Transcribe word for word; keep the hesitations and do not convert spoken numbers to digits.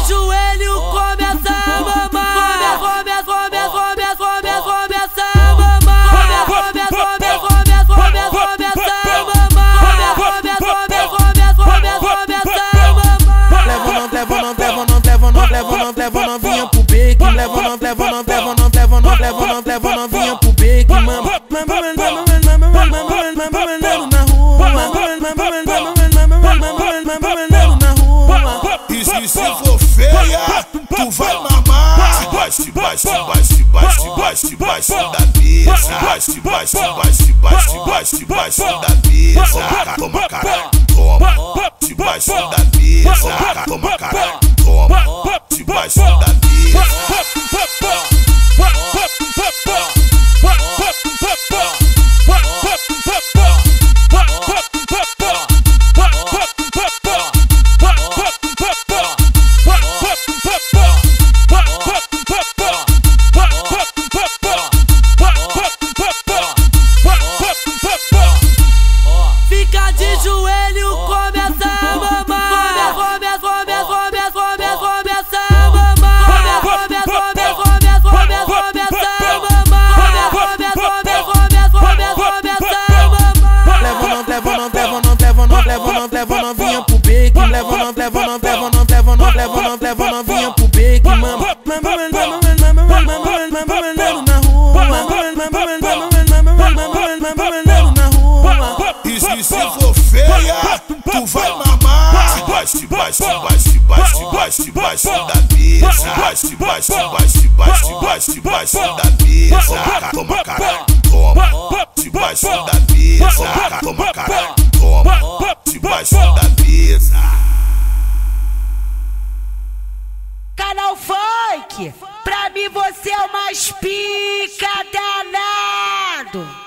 joelho, começa a mamar. Começa, começa, começa, começa, começa a mamar. Começa, começa, começa, começa, começa a mamar. Começa, começa, começa, começa, começa a mamar. Leva não, leva não, leva não, leva não, leva não, leva novinha pro beco. Leva não, leva não, leva não, leva não, leva não, leva novinha pro beco. Mama, mama, mama, mama, mama, mama, mama, mama, na rua. Mama, mama, mama, mama, mama, na rua. E se for feia, tu vai mamar. Debaixo, debaixo, debaixo, debaixo, debaixo, debaixo da mesa. Debaixo, debaixo, debaixo, debaixo, debaixo, debaixo da mesa. Toma, cara, toma. Debaixo da mesa. Toma, cara, toma. Debaixo da mesa. Fica de joelho, começa a mamar. Começa, começa, começa, começa, começa a mamar. Começa, começa, começa, começa, começa a mamar. Começa, começa, começa, começa, começa a mamar. Leva não, leva não, leva não, leva não, leva não, leva novinha pro beco. Leva não, leva não, leva não, leva não, leva não, leva novinha pro beco. Mama, mama, mama, mama, mama, mama, mama, na rua. Mama, mama, mama, mama, mama, mama, na rua. E se for feia, tu vai mamar. Debaixo, debaixo, debaixo, debaixo, debaixo, debaixo da mesa. Debaixo, debaixo, debaixo, debaixo, debaixo, debaixo da mesa. Toma, cara, toma. Debaixo da mesa. Toma, cara, toma. Debaixo da mesa. Canal Funk, pra mim você é o mais pica danado.